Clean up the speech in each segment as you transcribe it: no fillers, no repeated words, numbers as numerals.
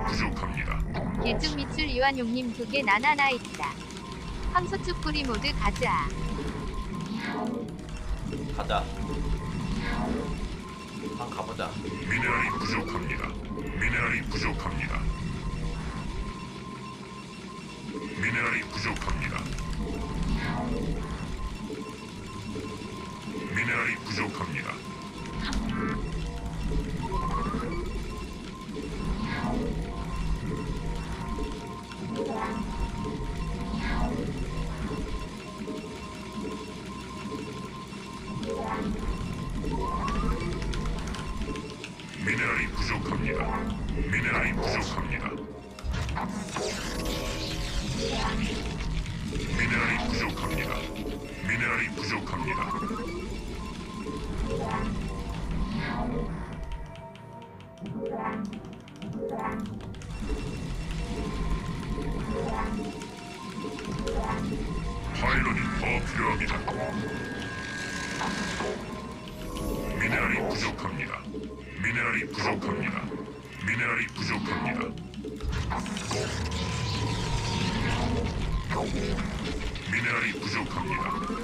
부족합니다. 예측 밑줄 이완용님 2개 나나나 있다. 황소축 뿌리 모드 가자. 가자. 한 가보자. 미네랄이 부족합니다. 미네랄이 부족합니다. 미네랄이 부족합니다. 미네랄이 부족합니다. 미네랄이 부족합니다. 미네랄이 부족합니다. 미네랄이 부족합니다. 미네랄이 부족합니다. 파일런이 더 필요합니다. 미네랄이 부족합니다. 미네랄이 부족합니다. 미네랄이 부족합니다. 미네랄이 부족합니다.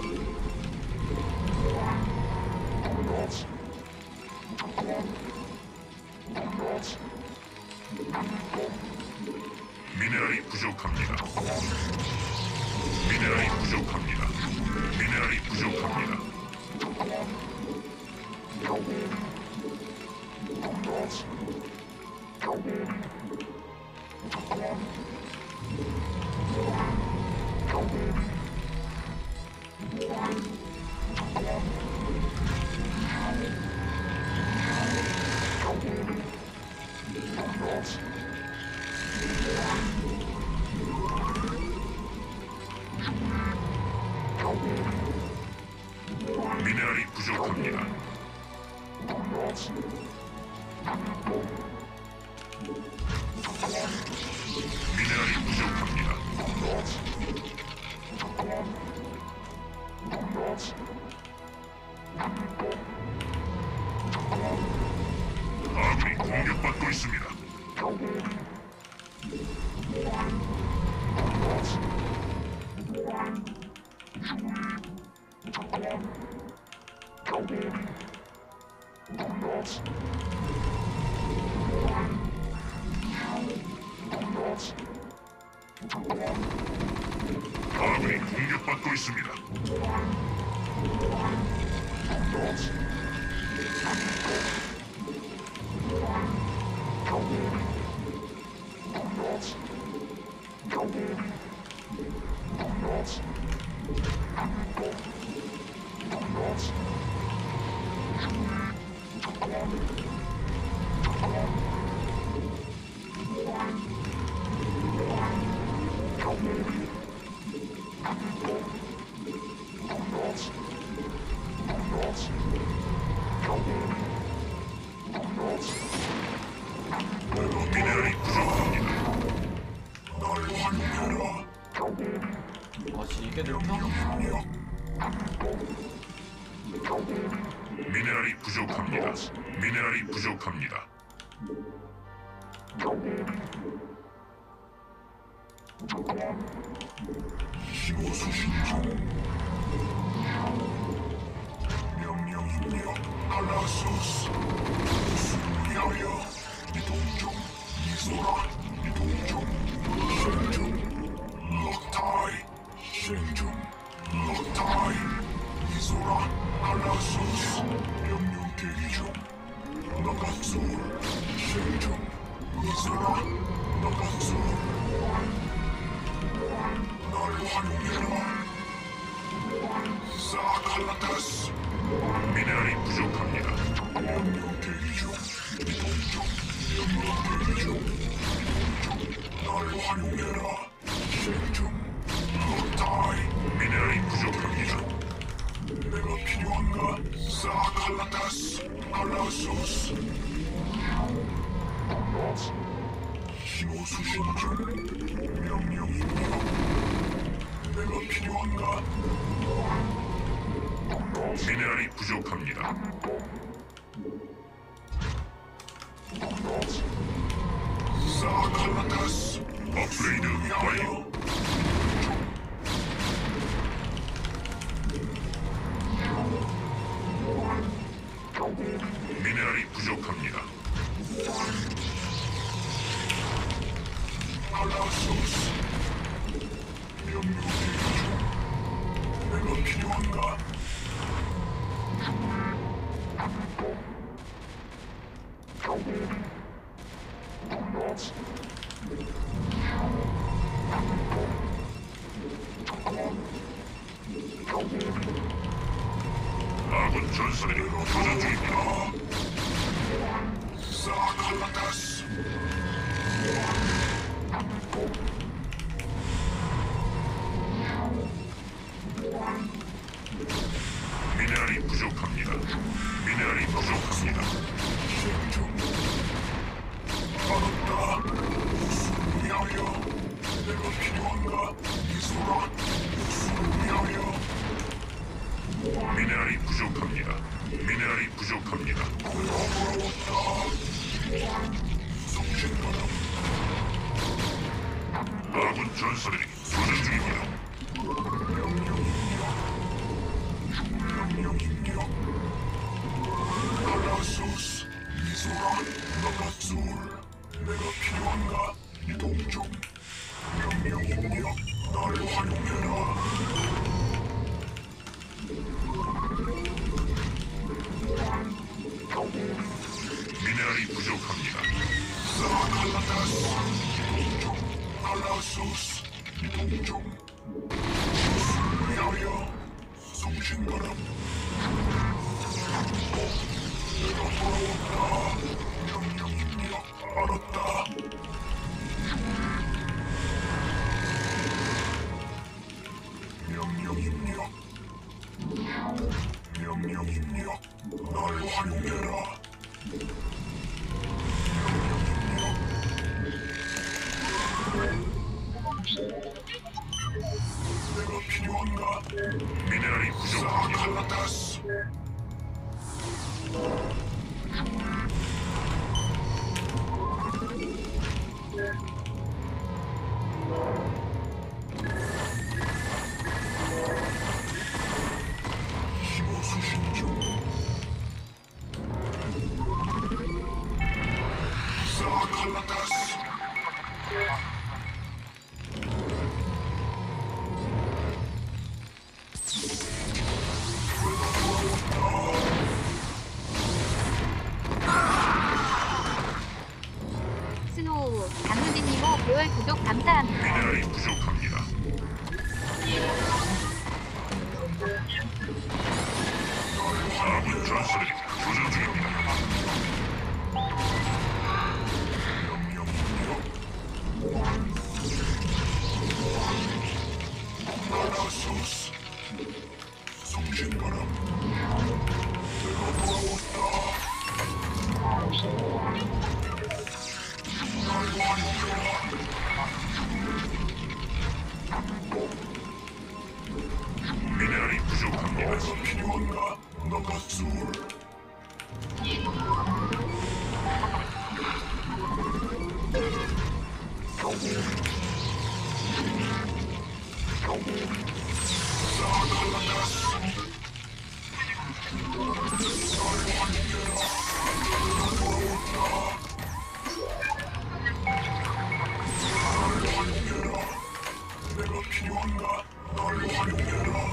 미네랄이 부족합니다. 미네랄이 부족합니다. 미네랄이 부족합니다. 미네랄이 부족합니다. 미네랄이 부족합니다. 아군이 공격받고 있습니다. 아군이 공격받고 있습니다. 미네랄이 부족합니다. 날 활용해라. 이게 들켜? 미네랄이 부족합니다. 미네랄이 부족합니다. 신호 수신 중. 명령 입력. 알라소스. 수리하여 이동 중. 이소라. 이동 중. 실행 중. 럭타이. 실행 중. 럭타이. 이소라. 알라소스. 명령 대기 중. 나가솔. 실행 중. 이소라. 나가솔. 날 활용해라. 사칼라타스. 미네랄이 부족합니다. 명령 대기 중. 이동 중. 명령 대기 중. 이동 중. 날 활용해라. 실행 중. 럭타이. 미네랄이 부족합니다. 내가 필요한가? 사칼라타스. 알라소스. 신호 수신 중. 명령 입력. 내가 필요한가? 미네랄이 부족합니다. 사칼라타스 업그레이드 완료. 미네랄이 부족합니다. 알라소스 명령 대기 중. 내가 필요한가? 아군 전선이 교전 중입니다. 사칼라타스 미네랄이 부족합니다. 미네랄이 부족합니다. 실중 알았다. 무슨 위하여 내가 필요한가? 이소라 무슨 위하여 미네랄이 부족합니다. 미네랄이 부족합니다. 부러웠다. 성신바람 아군 전선이 교전 중입니다. 명령입니다. 알라소스 이소라 나가솔 내가 필요한가? 이동 중. 명령입니다. 날 활용해라. 미네랄이 부족합니다. 사칼라타스 이동 중. 알라소스 이동 중. 무슨 위하여 성신바람 내가 돌아온다. 명령입니다. 알았다. 명령입니다. 명령입니다. 날 활용해라. 내가 필요한가? 미네랄이 부족합니다. 사칼라타스 힘을 수신 중. 사칼라타스 스노우 강누진님 5개월 구독 감사합니다. 미네랄이 부족합니다. 아군 전선이 교전 중입니다. 알라소스 성신바람 내가 돌아왔다. 날 활용해라. 미네랄이 부족합니다. 내가 필요한가? 나가솔 사칼라타스 내가 필요한가? 날 활용해라.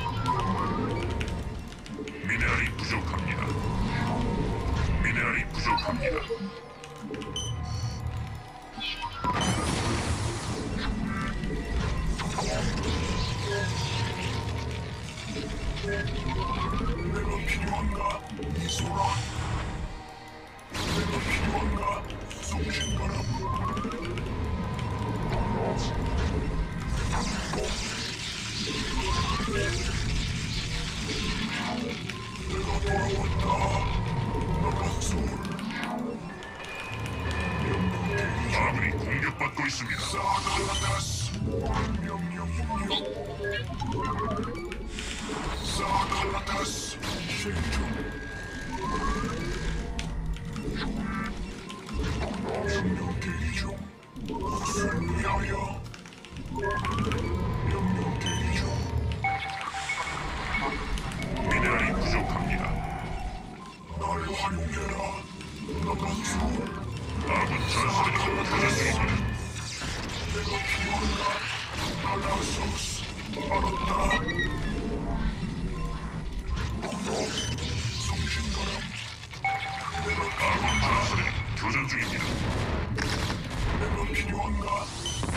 미네랄이 부족합니다. 미네랄이 부족합니다. 내가 필요한가? 이소라 내가 필요한가? 성신바람 내가 돌아왔다. 나가솔 아군이 공격받고 있습니다. 사칼라타스 명령입니다. 사칼라타스 실중. 명령 대기 중. 위하여. 명령 대기 중. 미네랄이 부족합니다. 날 활용해라. 나가수. 아군 전사들이 교전 중입니다. 내가 필요한가? 알라소스. 알았다. 공룡. 성신가람. 아군 전사들이 교전 중입니다. 내가 필요한가?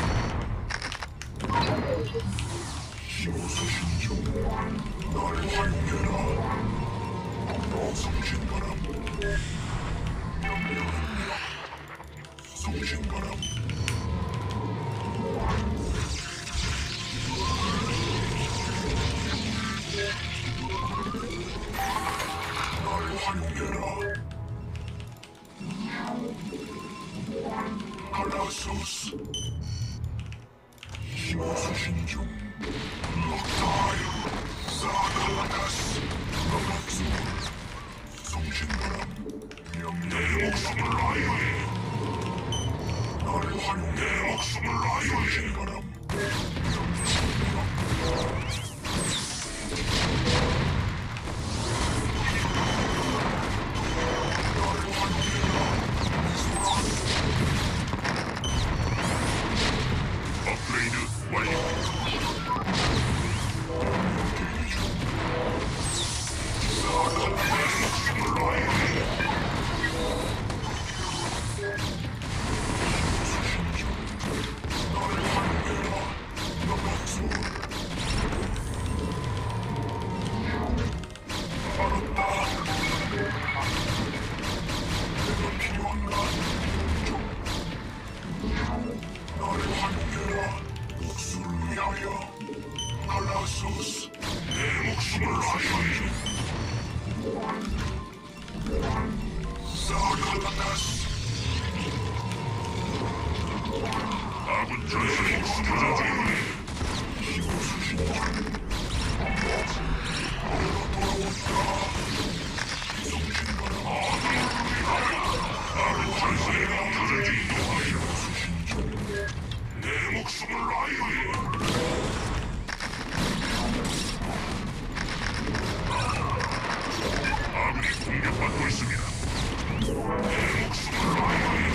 힘없으신 중. 날 활용해라. 공룡 성신가람. 명령입니다. 성신가람. 날 활용해라. 알라소스. 힘없으신 중. 럭타이어. 사갈라다스. 나가수. 성신바람. 내 목숨을 라이오에. 나를 활용해. 내 목숨을 라이오에. 성신바람. 나를 활용해라. 업그레이드 완료. 대기 중. 내 목숨을 라이오에. 수신 중. 나를 활용해라. 나가수. 알았다. 내가 필요한가? 나를 활용해라. 목숨을 위하여. 알라소스. 내 목숨을 라이오에. 사갈라다스. 아군 전술이 교전 중이네. 힘없으신 중. 내가 돌아온다. 성신가라. 아군 전술이 교전 중이네. 힘없으신 중. 내 목숨을 라이오에. 아군이 공격받고 있습니다. 내 목숨을 라이오에.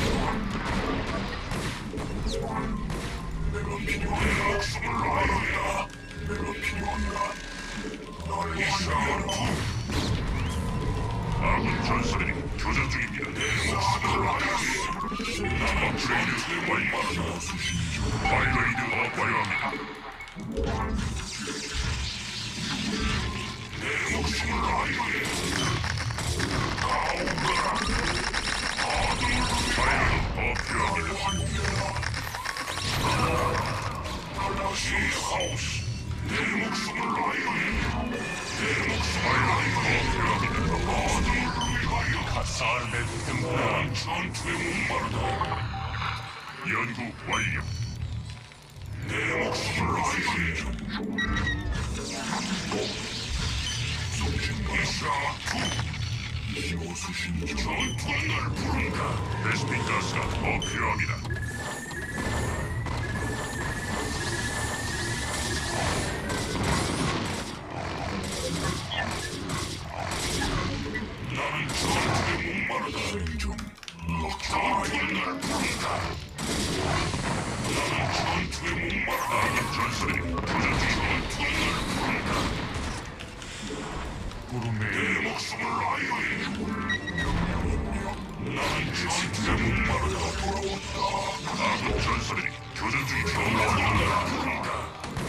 내가 필요한가? 내 목숨을 라이오에. 내가 필요한가? 나를 활용해라. 아군 전사들이 교전 중입니다. 내 목숨을 라이오에. 업그레이드 완료. 파일레이드 완료합니다. 내 목숨을 라이오에. 가오가라. 파일레이드 필요합니다. 알라시하우스. 내 목숨을 라이오에. 내 목숨을 라이오에 필요합니다. 위하여 가사르의 등불한 전투에 목마르다. 연구 완료. 내 목숨을 라이오에. 이샤투. 힘없으신 중. 전투는 날 부른다. 베스핀 가스가 더 필요합니다. 나는 전투에 목마르다. 생존. 전투는 날 부른다. 나는 전투에 목마르다. 아군 전사들이 교전 중. 전투는 날 부른다. 내 목숨을 라이오에. 나는 전투에 목마르다. 돌아온다. 아군 전사들이 교전 중이 전투는 날 부른다.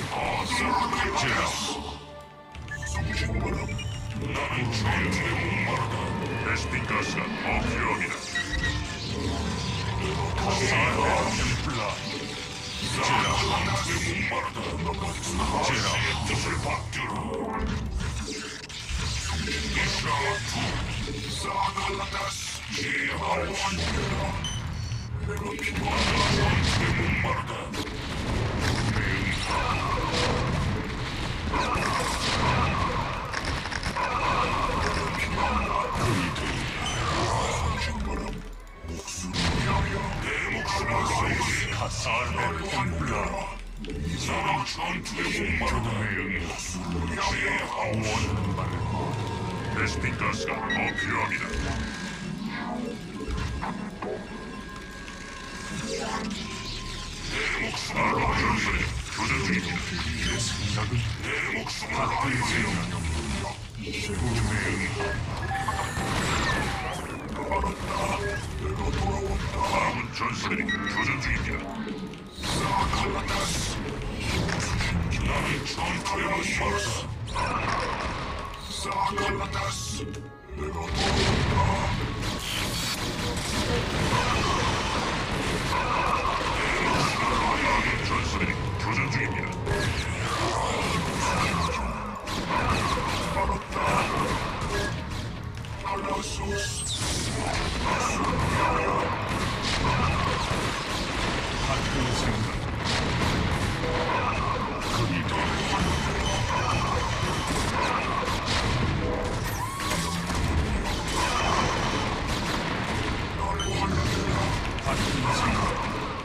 제라스. 성신바람. 나는 전투에 목마르다. 베스핀 가스가 더 필요합니다. 사야 템플라. 제라스. 전투에 목마르다. 제라스의 뜻을 받들어. 이샤투. 사갈라다스. 제발 완료해라. 내가 필요하다. 전투에 목마르다. 성신바람. 목숨을 위하여. 내 목숨을 라이오에. 가사르의 템플라 이사람 전투의 목마름에 응해 원하는 바를 베스핀 가스가 더 필요합니다. 내 목숨을 전설에 교전 중입니다. 내 생각은 내 목숨을 아이오에 아군 전사들이 교전 중입니다. 사칼라타스 나는 전투에 맞서서 사칼라타스 내가 돌아온다. 아군 전사들이 교전 중입니다. 알라소스 같은 생각 그리도 같은 생각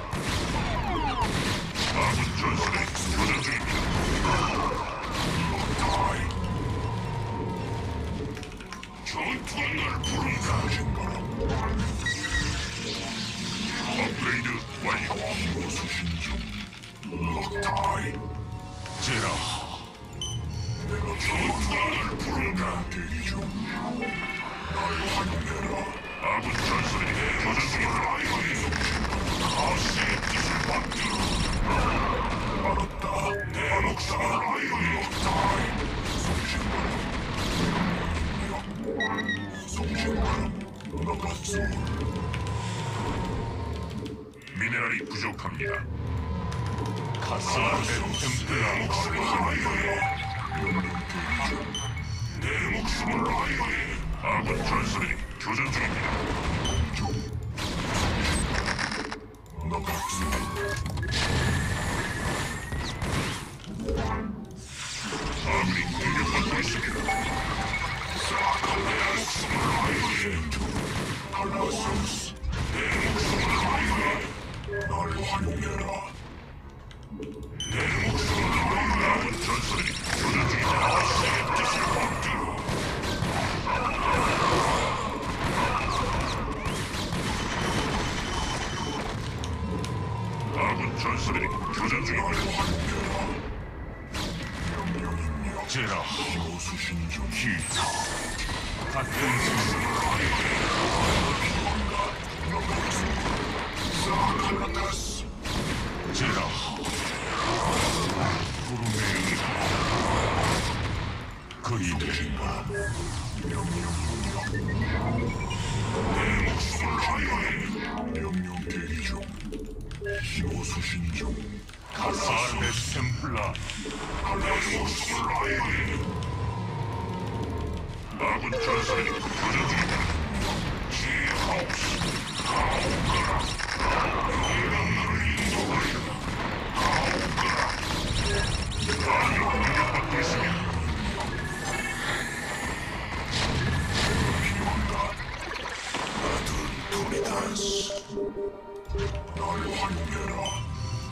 아군 전설의 교전 중입니다. 전투한 날 부른다. 업그레이드 완료. 수신 중. 럭타이. 제라. 내가 전투한 날 부른다. 대기 중. 날 환영해라. 아군 전설이 교전 중입니다. 가시의 뜻을 받들어. 알았다. 내 목숨을 아이오니 럭타이. 송신바람 나갔소. 미네랄이 부족합니다. 가사르의 템플라 내 목숨을 아이오니 아군 전설이 교전 중입니다. 나갔소. 아군이 공격받고 있습니다. 사칼라의 목숨을 아이오니 알라소스 내 목숨을 아이오니 날 활용해라. 내 목숨을 아이오니 아군 전설이 교전 중이다. 가시의 뜻을 받들어. 아군 전설이 교전 중입니다. 제라 수신 중 기타 같은 생각 사칼라타스 제라 구름의 그리되리라. 내 목숨을 하여해 명령 대기 중. 신호 수신 중. 가사르의 템플라 내 목숨을 하여해. 아군 전사들이 교전 중입니다. 지하우스 가오거라. 내가 너를 인도하리라. 가오거라. 아군이 공격받고 있습니다. 필요한가? 아둔토리다스 날 환영해라.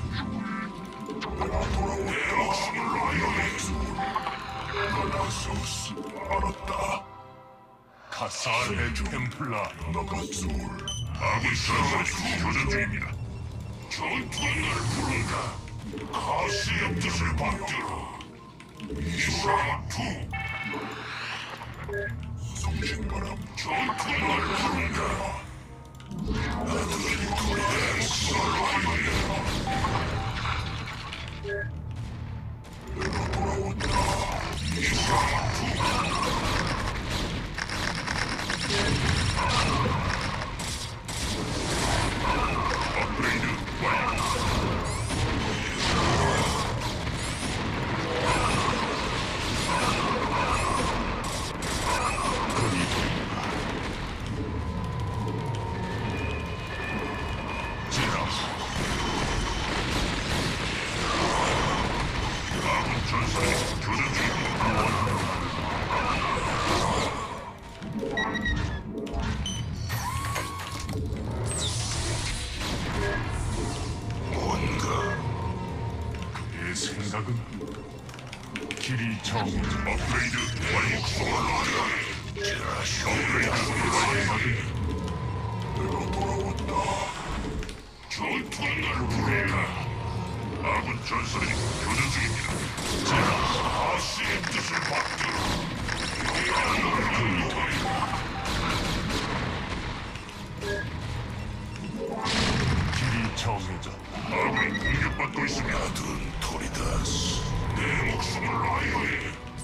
내가 돌아온다. 내 목숨을 하여해. 알라소스 알았다. 가사르의 템플라 나가솔 아군 전사들이 교전 중입니다. 전투한 날 부른다. 가시의 뜻을 받들어. 이사투 송신바람 전투한 날 부른다. 나들이 거리에 목숨을 하여해라. 내가 돌아온다. 이사투 업그레이드 완료. 생각은 길이 정해져. 업그레이드 완료. 업그레이드 완료. 내가 돌아왔다. 전투는 날 부르라. 아군 전선이 교전 중입니다. 제가 아시의 뜻을 받들어. 길이 정해져. 아군이 공격받고 있습니다. 든 토리다스. 내 목숨을 라이어에.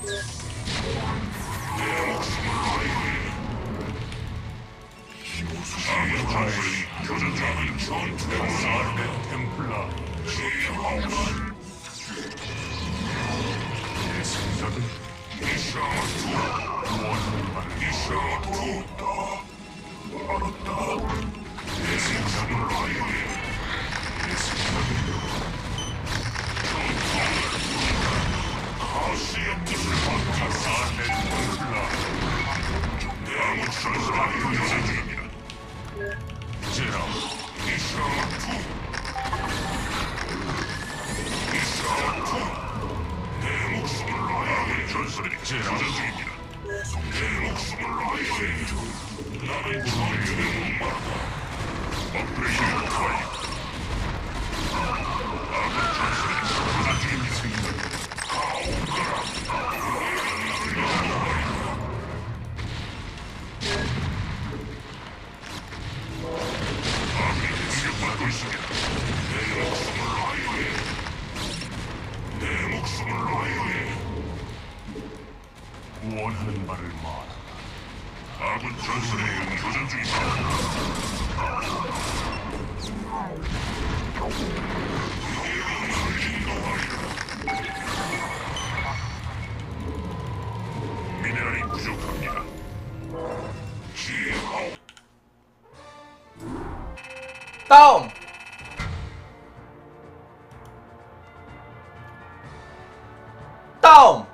내 목숨을 라이어에. 아군 전선이 교전 중인 전투의 사르벤 템플라. 지하우스. 내 생각은 이샤투. 원하는 말을 이샤투다. 알았다. 내 생각은 라이어에. 내 생각은 가시의 뜻을 받자. 사르벤 템플라. 내 아군 전선이 교전 중입니다. 제라. 이샤투. 내 목숨을 라이어에. 전설이 교전 중입니다. 내 목숨을 라이어에. 나는 전투에 목마르다. 업그레이드 완료. 아군 전설이 교전 중입니다. 아군이 공격받고 있습니다. 내 목숨을 라이어에. 내 목숨을 라이어에. 원하는 말을 말하라. 아군 전선에 교전 중입니다. 미네랄이 부족합니다. 지하우. 다음. 다음.